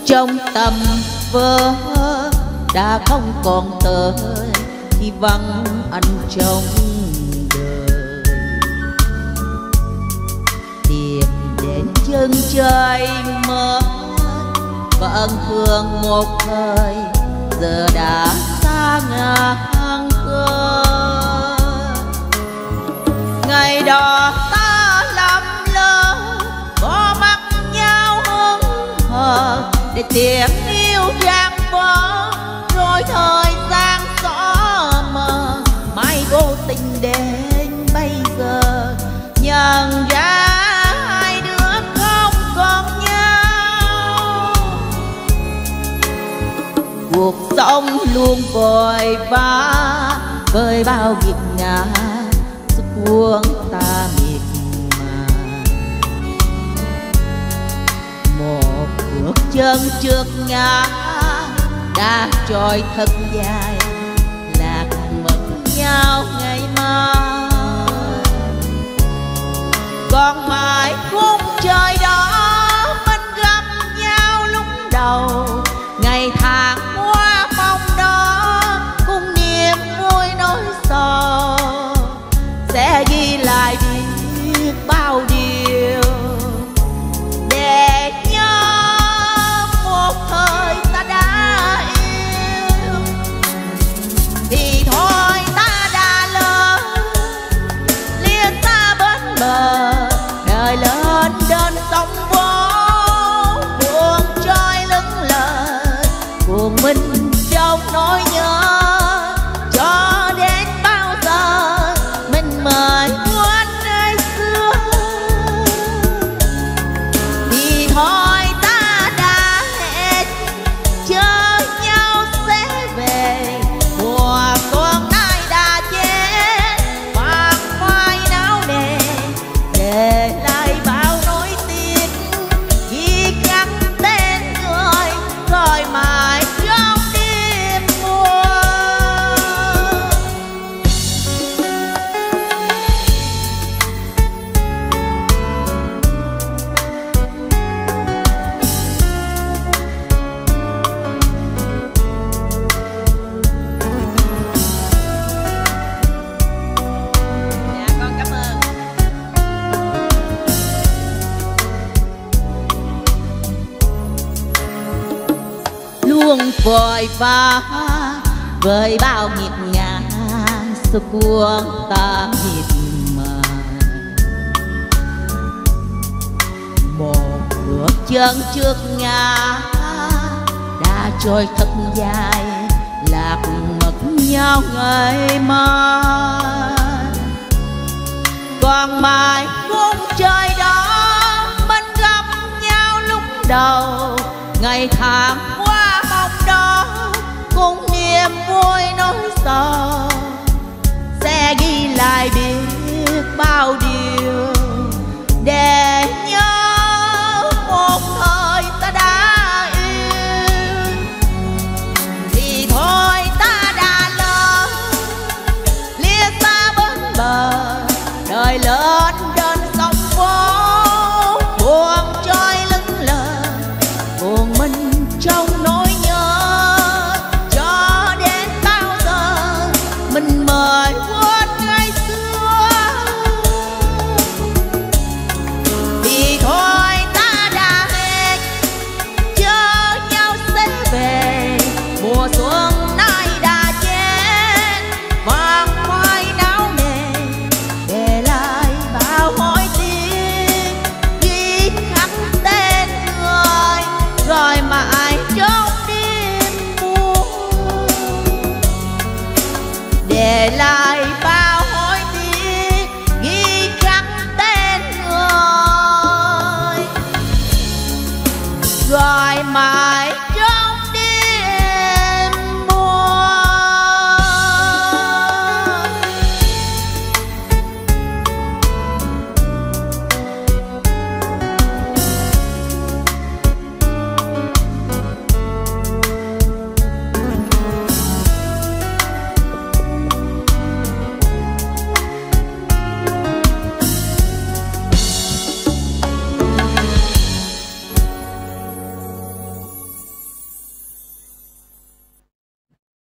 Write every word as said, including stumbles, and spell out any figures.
trong tầm vỡ đã không còn tờ thì vắng anh trong đời. Tìm đến chân trời mới vẫn thương một thời, giờ đã xa ngang cơ. Ngày đó ta lầm lỡ có mắt nhau hững hờ để tiếng yêu giang vỡ, rồi thời gian xóa mờ mai vô tình đến bây giờ nhận ra hai đứa không còn nhau. Cuộc sống luôn vội vã với bao nghiệt ngã, sức cuốn ta miệt mài. Một bước chân trước ngã đã trôi thật dài, lạc mất nhau ngày mai. Còn mãi khung trời đó mình gặp nhau lúc đầu, ngày tháng qua mong đó cùng niềm vui nỗi sầu, sẽ ghi lại biết bao điều để nhớ một thời ta đã yêu. Thì thôi ta đã lớn lìa xa bên bờ, đời lên đơn sóng vỗ buồn trôi lững lờ, buồn mình trong nỗi nhớ. Cho đến bao giờ mình mới quên ngày xưa, thì thôi ta đã hẹn chờ nhau sẽ về. Mùa xuân nay đã chết vàng phai náo nề, để lại bao nỗi tiếc khi khắc tên người rồi mãi trong đêm mùa. Dạ con cảm ơn. Luôn vội vã với bao nhịp nhàng, sức cuốn ta miệt mài. Một bước chân trước ngã đã trôi thật dài, lạc mất nhau ngày mai. Còn mãi khung trời đó mình gặp nhau lúc đầu, ngày tháng qua mong đó cùng niềm vui nỗi sầu, sẽ ghi lại biết bao điều để nhớ một thời ta đã yêu. Thì thôi ta đã lớn lìa xa bên bờ, đời lớn đơn sóng vỗ buồn trôi lững lờ, buồn mình trong nỗi nhớ. Cho đến bao giờ mình mới quên ngày xưa, thì thôi ta đã hẹn chờ nhau sẽ về. Mùa xuân nay đã chết vàng phai náo nề, để lại bao mối tiếc ghi khắc tên người rồi mãi trong đêm buồn, để lại